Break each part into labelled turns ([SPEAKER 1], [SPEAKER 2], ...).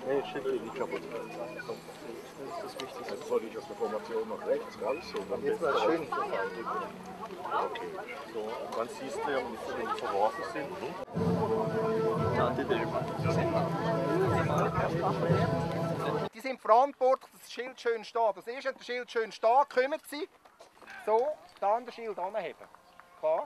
[SPEAKER 1] Nee, das Schild geht nicht kaputt. Das ist das Wichtigste. Jetzt soll ich aus der Formation nach rechts raus und dann jetzt mal schön verteidigen. Okay. So, und dann siehst du ja, wenn die verworfen sind.
[SPEAKER 2] Die sind verantwortlich, dass das Schild schön steht. Das ist, wenn das Schild schön steht, kümmern sie so, dann das Schild anheben. Klar?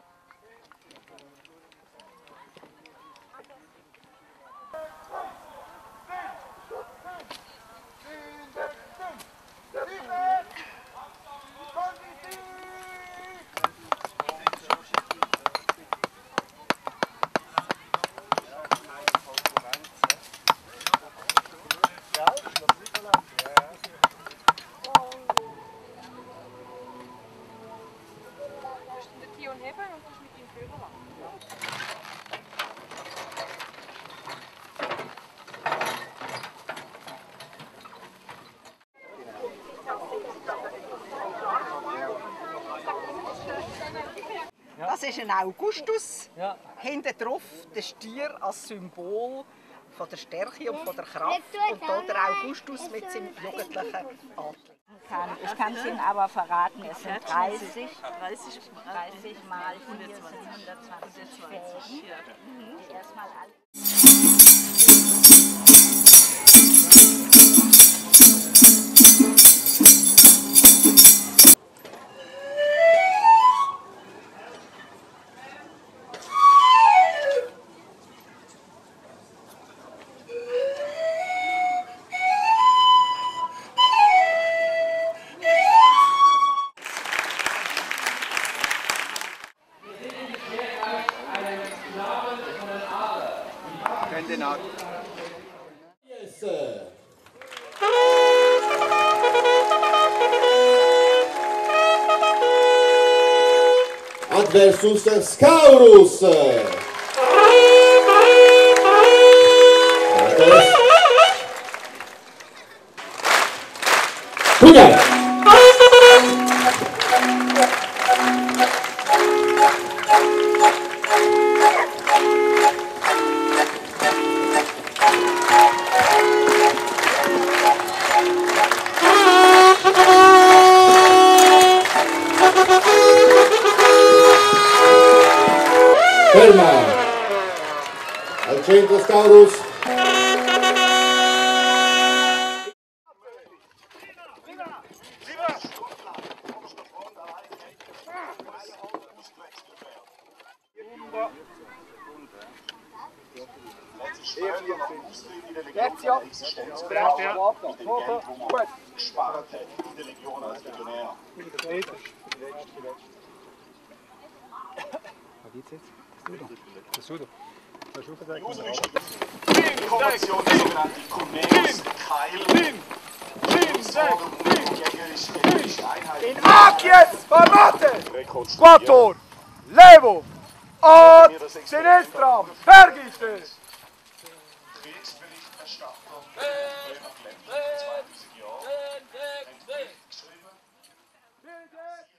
[SPEAKER 3] Und heben und das mit dem Führer machen.
[SPEAKER 4] Das ist ein Augustus. Ja. Hinten drauf der Stier als Symbol von der Stärke und von der Kraft. Und hier der Augustus mit seinem jugendlichen Adler.
[SPEAKER 5] Ich kann es Ihnen aber verraten, es sind 30 mal 4 sind 120 Fäden, die erstmal alle.
[SPEAKER 6] Versus Scaurus. Punjab. Ferma al centro Scaurus.
[SPEAKER 2] Jetzt ja.
[SPEAKER 6] Sparte in der Legion als Legionär. Information der sogenannten Kuneus, Keil,
[SPEAKER 2] In Acies, Parate, Quattor, Levo, Ad, Sinistram, Vergite!
[SPEAKER 6] Kriegsberichterstattung.
[SPEAKER 2] Schön,